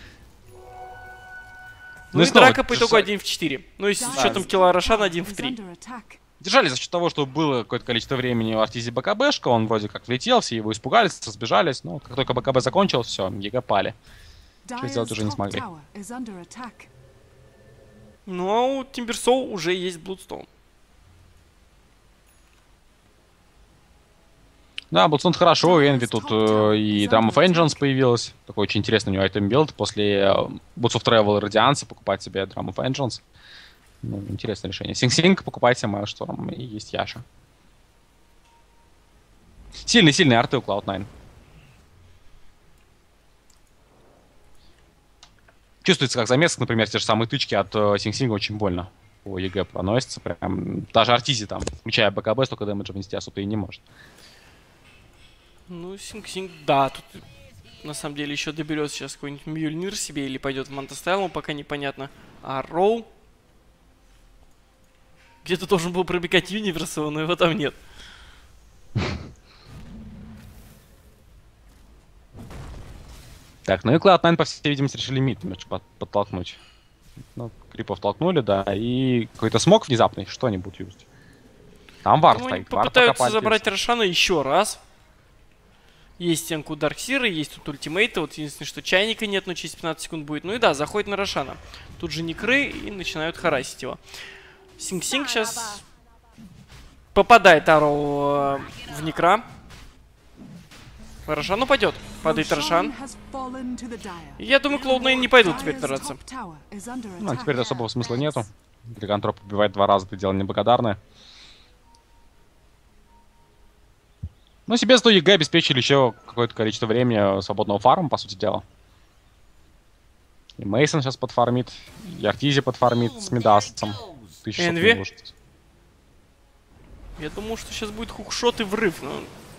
Speaker 1: Ну,
Speaker 2: Ну и
Speaker 1: и
Speaker 2: снова
Speaker 1: драка по итогу
Speaker 2: держа-
Speaker 1: один в четыре. Ну и с учетом килла Рошана один в три.
Speaker 2: Держались за счет того, что было какое-то количество времени у Артизи БКБшка, он вроде как влетел, все его испугались, разбежались, но как только БКБ закончилось, все, ЕГЭ пали. Что сделать уже не смогли.
Speaker 1: Ну а у Тимберсоу уже есть Блудстоун.
Speaker 2: Да, Блудстоун хорошо, у Энви тут э, и Drum of Vengeance появилась. Такой очень интересный у него айтем билд. После э, Boots of Travel и Радианса покупать себе Drum of Vengeance. Ну, интересное решение. Синг-Синг, покупайте Maelstrom, и есть Яша. Сильные-сильные арты у клауд найн. Чувствуется, как замес, например, те же самые тычки от э, Синг-Синга очень больно. По ЕГЭ проносится. Прям даже Артизи там, включая БКБ, столько дэмэджа внести особо и не может.
Speaker 1: Ну, Синг-Синг, да, тут на самом деле еще доберет сейчас какой-нибудь Мьюльнир себе или пойдет в Мантастайлу, пока непонятно. А Роу где-то должен был пробегать Юниверсова, но его там нет.
Speaker 2: Так, ну и клауд найн, по всей видимости, решили мид немножко под- подтолкнуть. Ну, крипов толкнули, да, и какой-то смог внезапный, что они будут юзать? Там вар
Speaker 1: Ну, они
Speaker 2: стоит, вар
Speaker 1: попытаются
Speaker 2: пока
Speaker 1: забрать
Speaker 2: пальпится.
Speaker 1: Рошана еще раз. Есть стенку Дарксира, есть тут ультимейты. Вот единственное, что чайника нет, но через пятнадцать секунд будет. Ну и да, заходит на Рошана. Тут же некры и начинают харасить его. Синг-Синг сейчас Попадает Арроу в Некра. Рошан упадет. Падает Рошан. И я думаю, клоуд найн не пойдут теперь драться.
Speaker 2: Ну, а теперь особого смысла нету. Ликантроп убивает два раза, это дело неблагодарное. Ну, себе сто ЕГЭ обеспечили еще какое-то количество времени свободного фарма, по сути дела. И Мейсон сейчас подфармит, и Артизи подфармит с Мидасом.
Speaker 1: Энви. Я думал, что сейчас будет хукшот и врыв, но...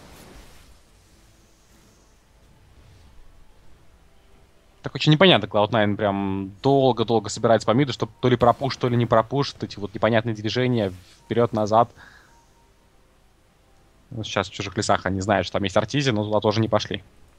Speaker 2: Так очень непонятно, клауд найн прям долго-долго собирается по миду, чтобы то ли пропушить, то ли не пропушить. Эти вот непонятные движения вперед-назад. Ну, сейчас в чужих лесах они знают, что там есть Артизи, но туда тоже не пошли.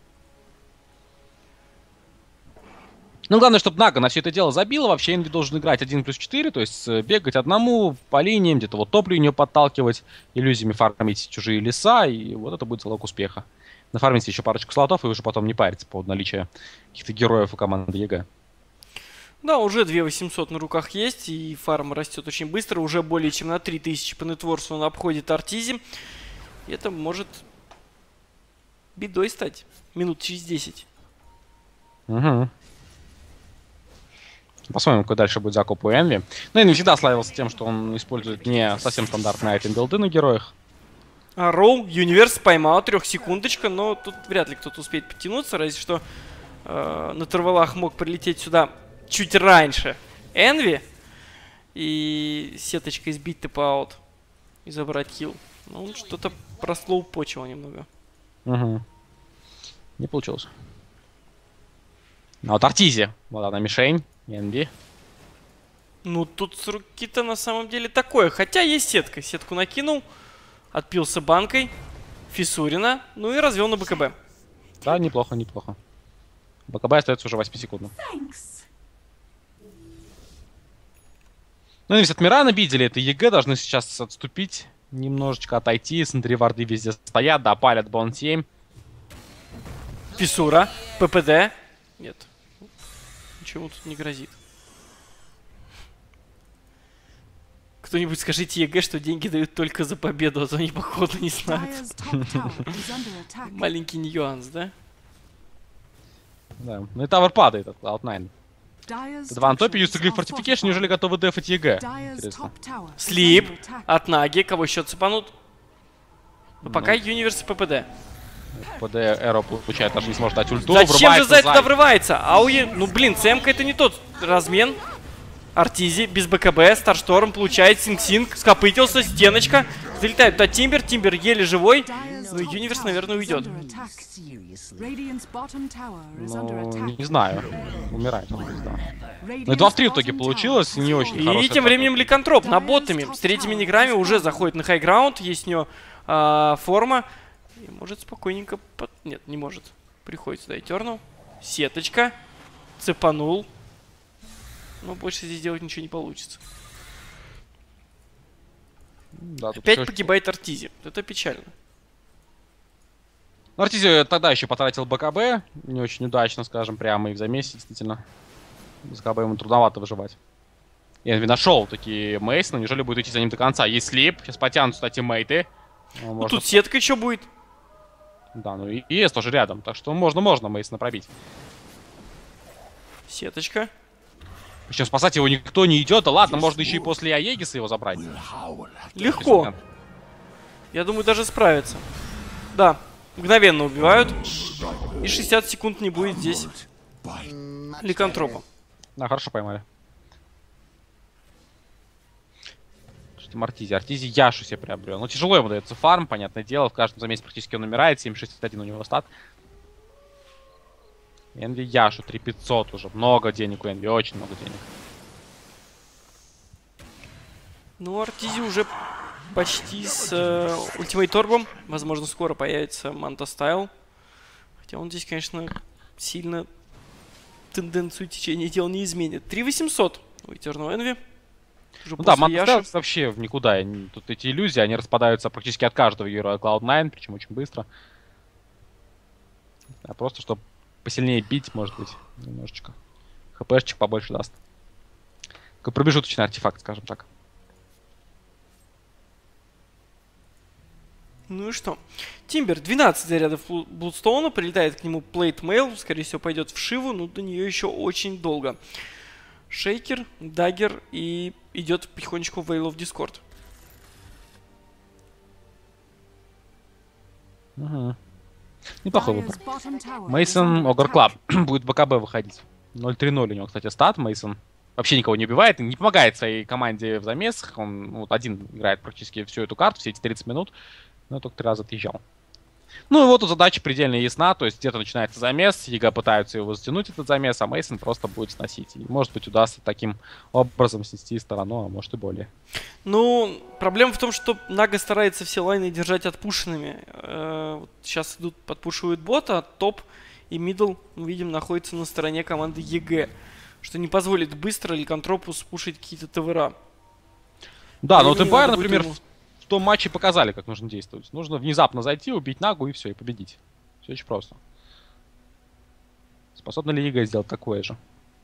Speaker 2: Ну, главное, чтобы Нага на все это дело забила. Вообще Энви должен играть один плюс четыре, то есть бегать одному по линиям, где-то вот топ-линию подталкивать, иллюзиями фармить чужие леса, и вот это будет залог успеха. Нафармите еще парочку слотов и уже потом не париться по поводу наличия каких-то героев у команды ЕГЭ.
Speaker 1: Да, уже две тысячи восемьсот на руках есть, и фарм растет очень быстро. Уже более чем на три тысячи по нетворсу он обходит Артизи. И это может бедой стать минут через десять.
Speaker 2: Угу. Посмотрим, какой дальше будет закуп у Энви. Ну, Энви всегда славился тем, что он использует не совсем стандартные айтем-билды на героях.
Speaker 1: А Роу, Юниверс поймал, трехсекундочка, но тут вряд ли кто-то успеет подтянуться, разве что э, на Тарвалах мог прилететь сюда чуть раньше Энви и сеточкой сбить тэп-аут и забрать килл. Ну, он что-то прослоупочил немного.
Speaker 2: Угу. Не получилось. А вот Артизи, вот она мишень, Энви.
Speaker 1: Ну, тут с руки-то на самом деле такое. Хотя есть сетка. Сетку накинул, отпился банкой Фисурина, ну и развел на БКБ.
Speaker 2: Да, неплохо, неплохо. БКБ остается уже восемь секунд. Ну, и от Мирана видели, это ЕГЭ должны сейчас отступить, немножечко отойти. Смотри, варды везде стоят, да, палят Бон семь.
Speaker 1: Фисура, ППД. Нет, ничего тут не грозит. Кто-нибудь скажите ЕГЭ, что деньги дают только за победу, а то они, походу, не знают. Маленький нюанс, да?
Speaker 2: Да, ну и тавер падает от клауд найн. Два на топе, Юсуглиф Фортификейшн, неужели готовы дефать ЕГЭ? Интересно.
Speaker 1: Слип от Наги, кого еще цепанут? Но пока Юниверс и ППД.
Speaker 2: ПД Эро получает, даже не сможет дать ульту.
Speaker 1: Зачем же Зай туда врывается? Ауи, ну блин, ЦМК это не тот размен. Артизи без БКБ, Старшторм получает Синг-Синг, скопытился, стеночка. Залетает туда Тимбер, Тимбер еле живой. Ну, Юниверс, наверное, уйдет.
Speaker 2: Ну, не знаю. Умирает он, да. Ну, два в три в итоге получилось, не очень хорошо.
Speaker 1: И тем временем Ликантроп на ботами с третьими неграми уже заходит на хайграунд. Есть у него а, форма. И может спокойненько... Под... Нет, не может. Приходит сюда Этернал. Сеточка. Цепанул. Но больше здесь делать ничего не получится.
Speaker 2: Да,
Speaker 1: опять погибает Артизи. Это печально.
Speaker 2: Ну, Артизи тогда еще потратил БКБ. Не очень удачно, скажем, прямо и в замесе, действительно. Без БКБ ему трудновато выживать. Энви нашел такие Мейсона. Неужели будет идти за ним до конца? Есть слип. Сейчас потянут сюда тиммейты.
Speaker 1: Ну, может... Тут сетка еще будет.
Speaker 2: Да, ну и ЕС тоже рядом. Так что можно-можно Мейсона пробить.
Speaker 1: Сеточка.
Speaker 2: Причем спасать его никто не идет. Да ладно, можно еще и после Аегиса его забрать.
Speaker 1: Легко. Я думаю, даже справится. Да, мгновенно убивают. И шестьдесят секунд не будет здесь Ликантропа.
Speaker 2: Да, хорошо поймали. Что Артизи. Артизи Яшу себе приобрел. Ну, тяжело ему дается фарм, понятное дело. В каждом замесе практически он умирает. семь шестьдесят один у него стат. Энви Яшу три тысячи пятьсот уже. Много денег у Энви, очень много денег.
Speaker 1: Ну, Артизи уже почти с э, ультимейторбом. Возможно, скоро появится Манта Стайл. Хотя он здесь, конечно, сильно тенденцию течения дел не изменит. три тысячи восемьсот у Eternal Envy.
Speaker 2: Ну да, Манта Стайл вообще в никуда. Тут эти иллюзии, они распадаются практически от каждого героя клауд найн, причем очень быстро. А просто, чтобы посильнее бить, может быть, немножечко. ХПшечек побольше даст. Такой промежуточный артефакт, скажем так.
Speaker 1: Ну и что? Тимбер, двенадцать зарядов Блудстоуна, прилетает к нему Плейт Мейл, скорее всего пойдет в Шиву, но до нее еще очень долго. Шейкер, Даггер и идет потихонечку в Veil of Discord.
Speaker 2: Угу. Неплохой выбор. Мейсон Огр Клаб будет БКБ выходить. ноль три ноль у него, кстати, стат. Мейсон вообще никого не убивает, не помогает своей команде в замесах. Он вот один играет практически всю эту карту, все эти тридцать минут. Но только три раза отъезжал. Ну и вот тут задача предельно ясна. То есть где-то начинается замес, ЕГЭ пытаются его затянуть, этот замес, а Мейсон просто будет сносить. И, может быть, удастся таким образом снести сторону, а может и более.
Speaker 1: Ну, проблема в том, что Нага старается все лайны держать отпушенными. Э, вот сейчас идут, подпушивают бота, топ и мидл, мы видим, находится на стороне команды ЕГЭ. Что не позволит быстро ликантропу спушить какие-то ТВРа.
Speaker 2: Да, но вот Empire,
Speaker 1: надо
Speaker 2: например,
Speaker 1: будет ему-
Speaker 2: в том матче показали, как нужно действовать. Нужно внезапно зайти, убить Нагу и все, и победить. Все очень просто. Способна ли ЕГЭ сделать такое же?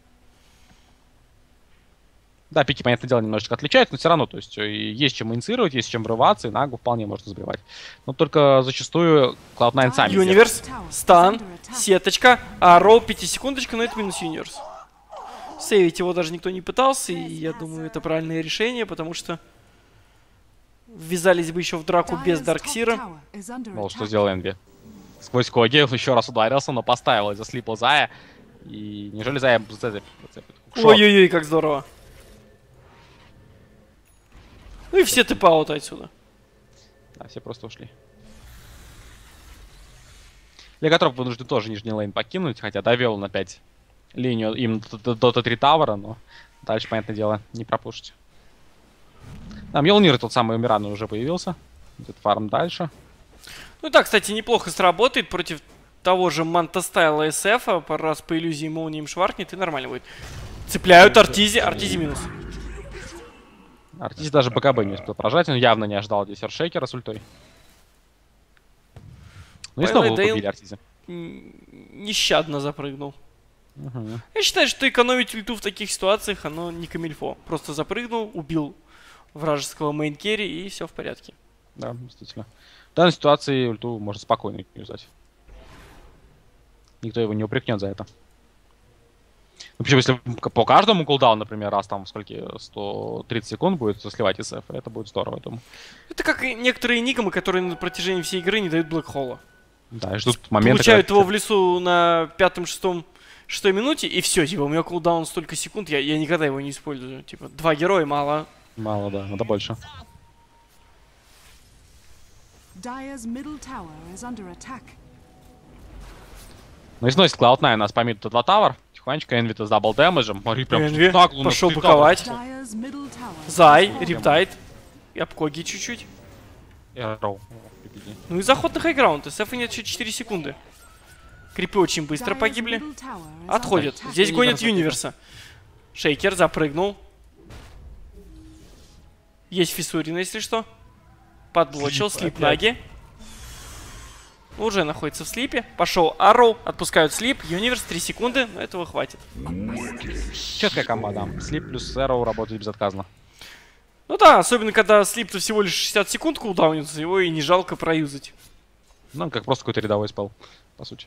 Speaker 2: Да, пики, понятное дело, немножечко отличаются, но все равно, то есть и есть чем инициировать, есть чем врываться, и Нагу вполне можно забивать. Но только зачастую клауд найн сами.
Speaker 1: Юниверс, стан, сеточка, аро, пятисекундочка, но это минус Юниверс. Сейвить его даже никто не пытался, и я думаю, это правильное решение, потому что ввязались бы еще в драку без Дарксира.
Speaker 2: Мол, что сделал Энви? Сквозь Коги еще раз ударился, но поставил и заслипал Зая. И неужели Зая зацепит?
Speaker 1: Ой-ой-ой, как здорово. Ну и все тэп-ауты отсюда.
Speaker 2: Да, все просто ушли. Легатроп вынужден тоже нижний лейн покинуть, хотя довел на пять линию им до три тавера, но дальше, понятное дело, не пропушить. Да, Мьёлнир тот самый Мирана уже появился. Идет фарм дальше.
Speaker 1: Ну да, кстати, неплохо сработает против того же Мантастайла СФ. Пару раз по иллюзии молнии им шваркнет и нормально будет. Цепляют Артизи, Артизи минус.
Speaker 2: Артизи даже БКБ не успел прожать, он явно не ожидал здесь Эршейкера с ультой. Ну и снова убили Артизи.
Speaker 1: Нещадно запрыгнул.
Speaker 2: Угу.
Speaker 1: Я считаю, что экономить ульту в таких ситуациях, оно не камильфо. Просто запрыгнул, убил вражеского мейн-керри и все в порядке.
Speaker 2: Да, действительно. В данной ситуации ульту можно спокойно юзать. Никто его не упрекнет за это. Ну, причем, если по каждому кулдауну, например, раз там сколько, сто тридцать секунд будет сливать СФ, это будет здорово, я думаю.
Speaker 1: Это как и некоторые никомы, которые на протяжении всей игры не дают блэкхола.
Speaker 2: Да, и ждут момента,
Speaker 1: получают
Speaker 2: когда...
Speaker 1: его в лесу на пятом, шестом, шестой минуте, и все, типа, у меня кулдаун столько секунд, я, я никогда его не использую. Типа, два героя мало.
Speaker 2: Мало, да, надо больше. Ну и сносит клауд найн, нас по миду два тавер. Тихонечко, Энви-то с дабл дэмэджем. Смотри, прям
Speaker 1: Энви
Speaker 2: нагло
Speaker 1: пошел
Speaker 2: на
Speaker 1: паковать.
Speaker 2: тавер.
Speaker 1: Зай, Риптайд. И обкоги чуть-чуть.
Speaker 2: Эрроу.
Speaker 1: Ну и заход на хайграунд. СФ нет еще четыре секунды. Крипы очень быстро погибли. Отходят. Здесь гонят Юниверса. Шейкер запрыгнул. Есть Фиссурина, если что. Подблочил, слип Наги. Уже находится в слипе. Пошел Арроу, отпускают слип. Юниверс, три секунды, но этого хватит.
Speaker 2: Четкая команда. Слип плюс Эрроу работает безотказно.
Speaker 1: Ну да, особенно когда слип-то всего лишь шестьдесят секунд кулдаунится, его и не жалко проюзать.
Speaker 2: Ну, как просто какой-то рядовой спел, по сути.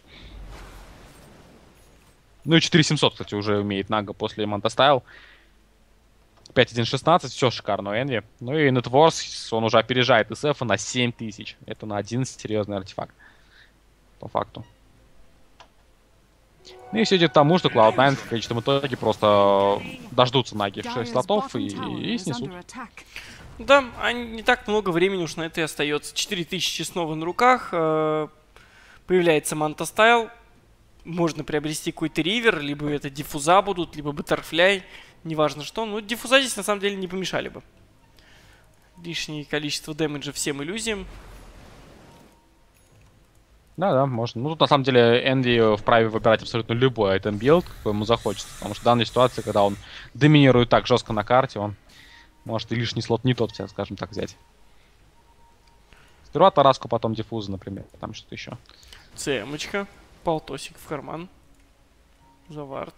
Speaker 2: Ну и четыре семьсот, кстати, уже умеет Нага после Мантастайл. пять один шестнадцать, все шикарно у Энви. Ну и Нетворс, он уже опережает СФ на семь тысяч. Это на один серьезный артефакт. По факту. Ну и все идет к тому, что клауд найн в конечном итоге просто дождутся Наги в шесть слотов и, и снесут.
Speaker 1: Да, а не так много времени уж на это и остается. четыре тысячи снова на руках. Э, появляется Мантастайл. Можно приобрести какой-то ривер, либо это диффуза будут, либо баттерфляй. Неважно что. Ну, диффуза здесь на самом деле не помешали бы. Лишнее количество дэмэджа всем иллюзиям.
Speaker 2: Да, да, можно. Ну, тут на самом деле Энви вправе выбирать абсолютно любой айтем билд, какой ему захочется. Потому что в данной ситуации, когда он доминирует так жестко на карте, он может и лишний слот не тот, скажем так, взять. Сперва Тараску, потом диффуза, например. Там что-то еще.
Speaker 1: Цемочка. Полтосик в карман. Завард.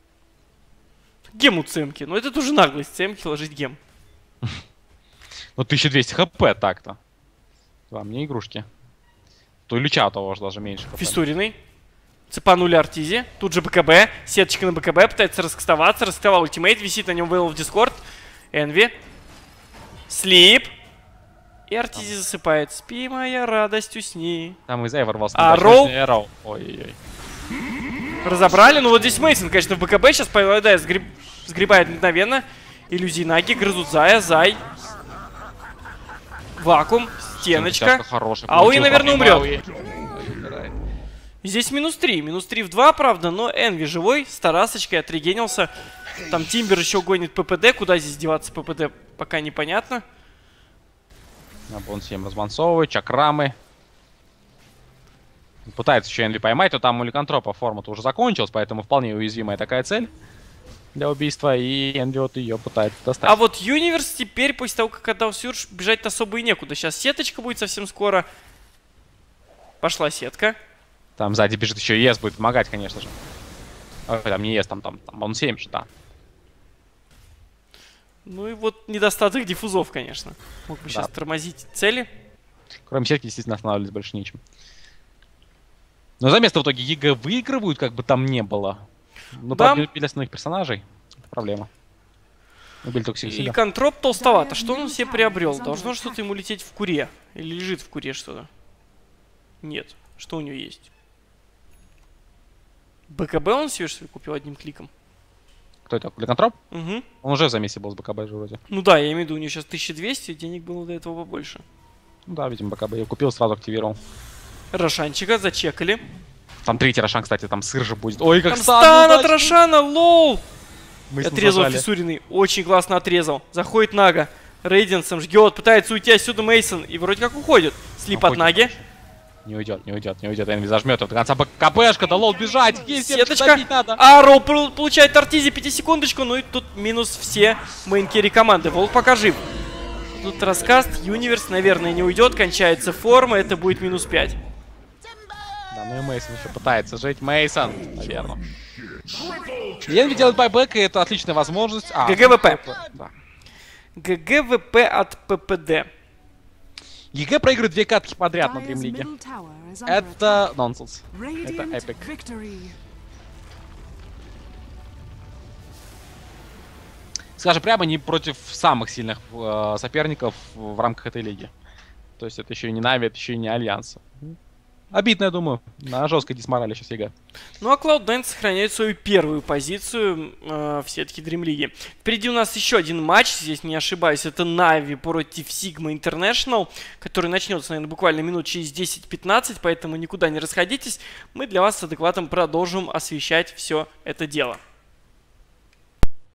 Speaker 1: Гему цемки. Ну это тоже наглость цемки ложить гем.
Speaker 2: Ну тысяча двести хп так-то. Вам не игрушки. То и Люча того же даже меньше.
Speaker 1: Фистуриной. Цепанули Артизи. Тут же БКБ. Сеточка на БКБ. Пытается раскастоваться. Раскастовал ультимейт. Висит на нем Вейл в Дискорд. Энви. Слип. И Артизи засыпает. Спи, моя радость, усни.
Speaker 2: Там из Эйвор вас.
Speaker 1: А Роу?
Speaker 2: Ой-ой-ой.
Speaker 1: Разобрали. Ну вот здесь Мейсон, конечно, в БКБ. Сейчас Павел сгреб... сгребает мгновенно. Иллюзии Наги. Грызут Зая. Зай. Вакуум. Стеночка. Ауи, наверное, умрет. Здесь минус три. Минус три в два, правда, но Энви живой. С тарасочкой отрегенился. Там Тимбер еще гонит ППД. Куда здесь деваться ППД, пока непонятно.
Speaker 2: Набон семь размансовывает. Чакрамы. Пытается еще Энви поймать, но там у Ликантропа форма-то уже закончилась, поэтому вполне уязвимая такая цель для убийства. И Энви вот ее пытается достать.
Speaker 1: А вот Юниверс теперь, после того, как отдал Сюрж, бежать особо и некуда. Сейчас сеточка будет совсем скоро. Пошла сетка. Там
Speaker 2: сзади бежит еще ЕС, будет помогать, конечно же. Ой, там не ЕС, там, там, там он семь же, да.
Speaker 1: Ну и вот недостаток диффузов, конечно. Мог бы да. сейчас тормозить цели.
Speaker 2: Кроме сетки, естественно, останавливались больше нечем. Но за место в итоге ЕГЭ выигрывают, как бы там не было. Но да. Побили основных персонажей. Это проблема. Убили только
Speaker 1: и Ликантроп толстовато. Что он себе приобрел? Должно что-то ему лететь в куре. Или лежит в куре что-то? Нет. Что у него есть? БКБ он себе что ли купил одним кликом?
Speaker 2: Кто это? Ликантроп?
Speaker 1: Угу.
Speaker 2: Он уже в замесе был с БКБ же вроде.
Speaker 1: Ну да, я имею в виду, у него сейчас тысяча двести, денег было до этого побольше.
Speaker 2: Ну да, видимо, БКБ я купил, сразу активировал.
Speaker 1: Рошанчика зачекали.
Speaker 2: Там третий Рошан, кстати, там сыр же будет. Ой, как
Speaker 1: там стан от Рошана, лол! Отрезал Фиссуриный, очень классно отрезал. Заходит Нага, Рейденсом жгет, пытается уйти отсюда Мейсон и вроде как уходит. Слип от Наги.
Speaker 2: Не уйдет, не уйдет, не уйдет. Энви зажмет. До конца КПшка, да лол, бежать. Есть,
Speaker 1: сеточка. А, Роу получает Артизи, пятисекундочку. Ну и тут минус все мейн-керри команды. Волк пока жив. Тут раскаст. Юниверс, наверное, не уйдет. Кончается форма. Это будет минус пять.
Speaker 2: Да, ну и Мейсон еще пытается жить. Мейсон, наверное. Энви делает байбэк, и это отличная возможность. А,
Speaker 1: ГГВП. Да. ГГВП от ППД.
Speaker 2: ЕГЭ проигрывает две катки подряд на Дрим Лиге. Это нонсенс. Это эпик. Скажем прямо, не против самых сильных э, соперников в рамках этой лиги. То есть это еще и не Нави, это еще и не Альянс. Обидно, я думаю. На жесткой дисморали сейчас ЕГЭ.
Speaker 1: Ну а клауд найн сохраняет свою первую позицию э, в сетке Dream League. Впереди у нас еще один матч, здесь не ошибаюсь, это Нави против Sigma International, который начнется, наверное, буквально минут через десять-пятнадцать, поэтому никуда не расходитесь. Мы для вас с адекватом продолжим освещать все это дело.